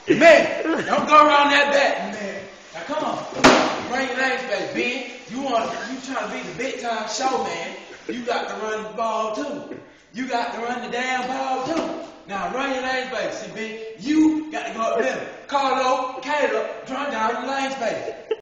Man, don't go around that back, man. Now come on. Run your lanes, baby. Ben, you trying to be the big time show, man. You got to run the ball too. You got to run the damn ball too. Now run your lanes, baby. See, Ben, you got to go up there. Carlo, Caleb, run down the lanes, baby.